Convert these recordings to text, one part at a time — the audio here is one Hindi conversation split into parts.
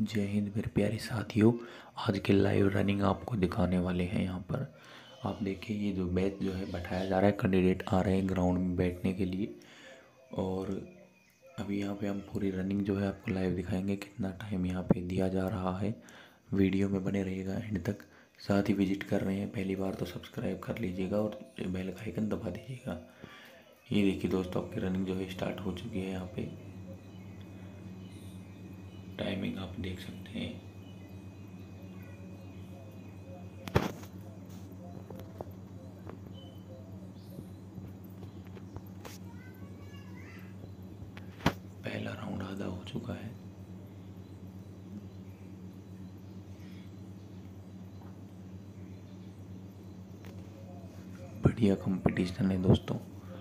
जय हिंद मेरे प्यारे साथियों। आज के लाइव रनिंग आपको दिखाने वाले हैं। यहाँ पर आप देखिए, ये जो बैच जो है बैठाया जा रहा है, कैंडिडेट आ रहे हैं ग्राउंड में बैठने के लिए। और अभी यहाँ पे हम पूरी रनिंग जो है आपको लाइव दिखाएंगे, कितना टाइम यहाँ पे दिया जा रहा है। वीडियो में बने रहिएगा एंड तक। साथ ही विजिट कर रहे हैं पहली बार तो सब्सक्राइब कर लीजिएगा और बेल का आइकन दबा दीजिएगा। ये देखिए दोस्तों, आपकी रनिंग जो है स्टार्ट हो चुकी है। यहाँ पे टाइमिंग आप देख सकते हैं। पहला राउंड आधा हो चुका है। बढ़िया कंपटीशन है दोस्तों।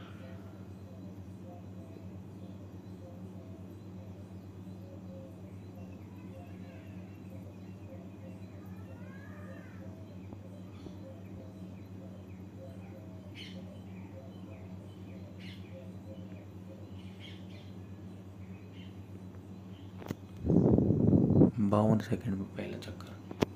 बावन सेकंड में पहला चक्कर।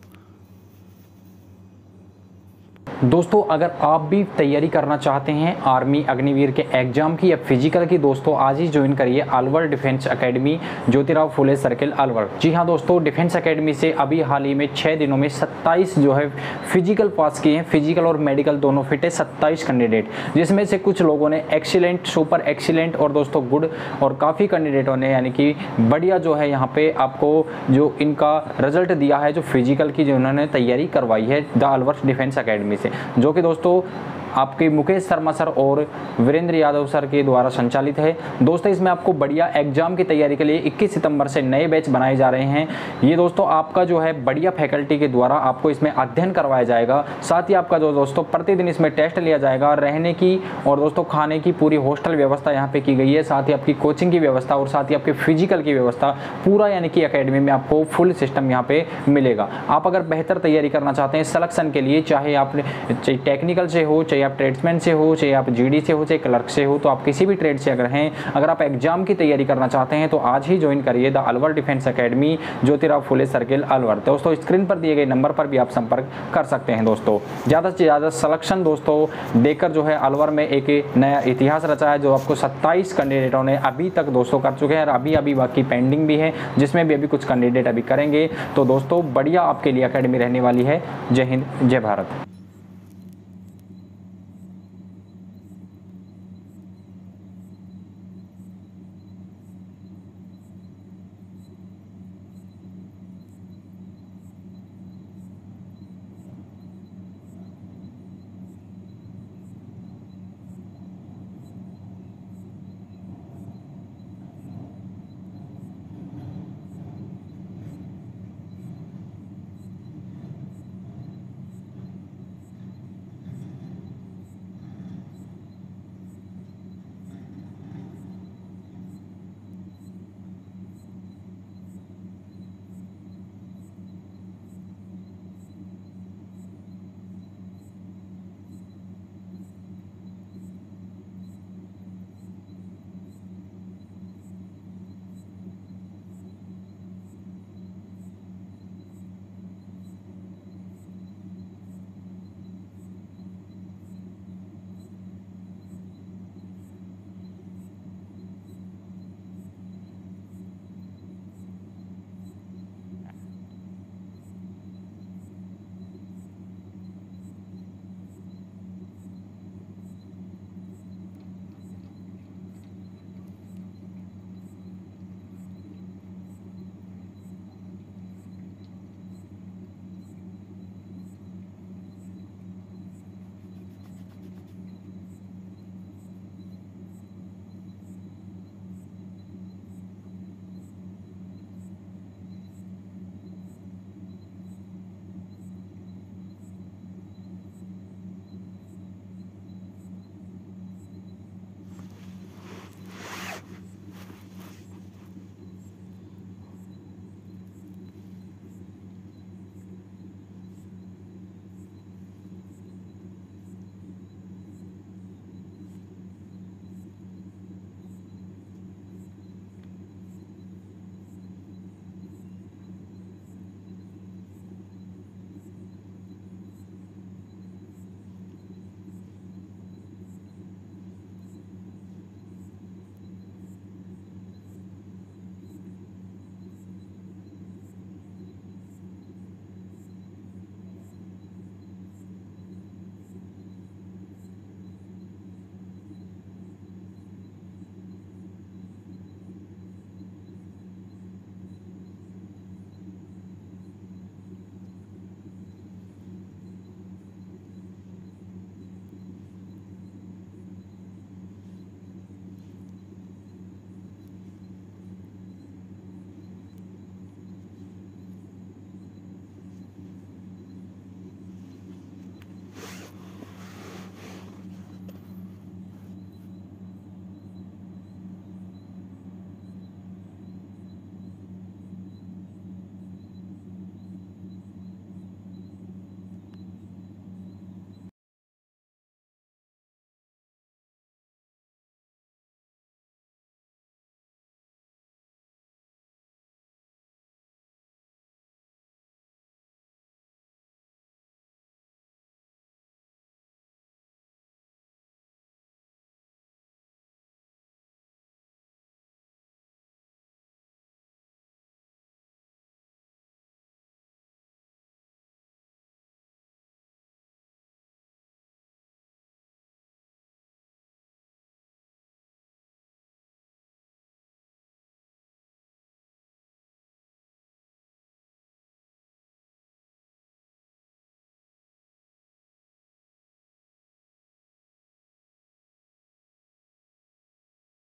दोस्तों अगर आप भी तैयारी करना चाहते हैं आर्मी अग्निवीर के एग्जाम की या फिजिकल की, दोस्तों आज ही ज्वाइन करिए Alwar defence academy, Jyotirao Phule circle Alwar. जी हाँ दोस्तों, डिफेंस एकेडमी से अभी हाल ही में 6 दिनों में 27 जो है फिजिकल पास किए हैं। फिजिकल और मेडिकल दोनों फिट है 27 कैंडिडेट, जिसमें से कुछ लोगों ने एक्सीलेंट, सुपर एक्सीलेंट और दोस्तों गुड, और काफ़ी कैंडिडेटों ने यानी कि बढ़िया जो है यहाँ पे आपको जो इनका रिजल्ट दिया है, जो फिजिकल की जो उन्होंने तैयारी करवाई है द अलवर डिफेंस एकेडमी से, जो कि दोस्तों आपके मुकेश शर्मा सर और वीरेंद्र यादव सर के द्वारा संचालित है। दोस्तों इसमें आपको बढ़िया एग्जाम की तैयारी के लिए 21 सितंबर से नए बैच बनाए जा रहे हैं। ये दोस्तों आपका जो है बढ़िया फैकल्टी के द्वारा आपको इसमें अध्ययन करवाया जाएगा। साथ ही आपका जो दोस्तों प्रतिदिन इसमें टेस्ट लिया जाएगा, रहने की और दोस्तों खाने की पूरी हॉस्टल व्यवस्था यहाँ पे की गई है। साथ ही आपकी कोचिंग की व्यवस्था और साथ ही आपके फिजिकल की व्यवस्था पूरा यानी कि अकेडमी में आपको फुल सिस्टम यहाँ पे मिलेगा। आप अगर बेहतर तैयारी करना चाहते हैं सिलेक्शन के लिए, चाहे आप टेक्निकल से हो, चाहे आप ट्रेड्समैन से हो, चाहे आप जीडी से हो, चाहे क्लर्क से हो, तो आप किसी भी ट्रेड से अगर हैं, अगर आप एग्जाम की तैयारी करना चाहते हैं तो आज ही ज्वाइन करिए the Alwar defence academy, Jyotirao Phule circle Alwar. दोस्तों स्क्रीन पर दिए गए नंबर पर भी आप संपर्क कर सकते हैं। दोस्तों ज़्यादा से ज़्यादा सिलेक्शन दोस्तों देकर जो है अलवर में एक नया इतिहास रचा है, जो आपको 27 कैंडिडेटों ने अभी तक दोस्तों कर चुके हैं और अभी बाकी पेंडिंग भी है, जिसमें भी अभी कुछ कैंडिडेट अभी करेंगे। तो दोस्तों बढ़िया आपके लिए अकेडमी रहने वाली है। जय हिंद, जय भारत।